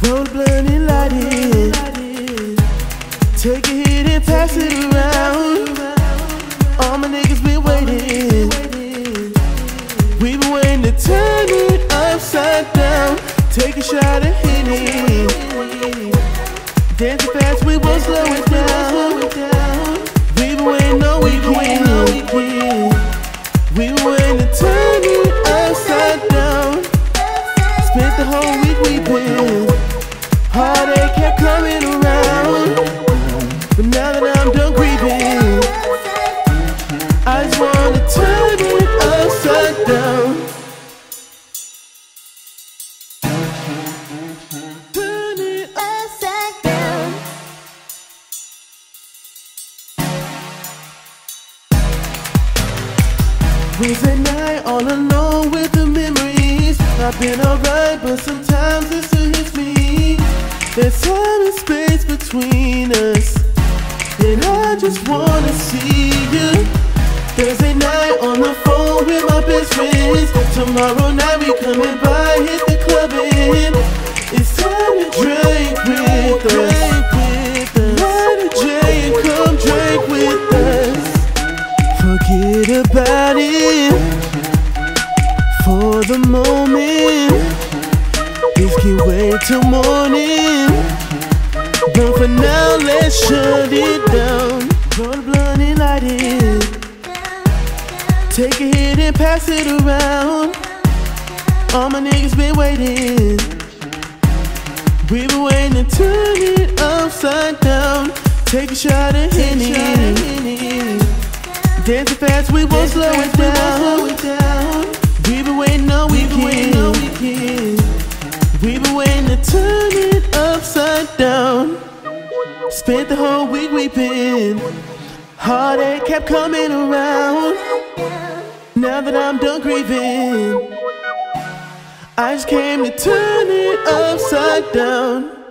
Roll the blunt and light it. Take a hit and pass it around. All my niggas been waiting. We been waiting to turn it upside down. Take a shot of Henny. Dancing fast, we won't slow it down. We been waiting all weekend. We been waiting to turn it upside down. Spent the whole week weeping. Heartache kept coming around. But now that I'm done grieving, I just wanna turn it upside down. Turn it upside down. Wednesday night all alone with the memories. I've been alright, but sometimes it still hits me. There's time and space between us, and I just wanna see you. Thursday night on the phone with my best friends. Tomorrow night we coming by, hit the club in. It's time to drink with us. Light a J and come drink with us. Forget about it for the moment. This can wait till morning, but for now let's shut it down. Roll the blunt and light it. Take a hit and pass it around. All my niggas been waiting. We been waiting to turn it upside down. Take a shot of Henny. Dancing fast, we won't slow it down. We been waiting all weekend. We been waiting to turn it upside down. Spent the whole week weeping. Heartache kept coming around. Now that I'm done grieving, I just came to turn it upside down.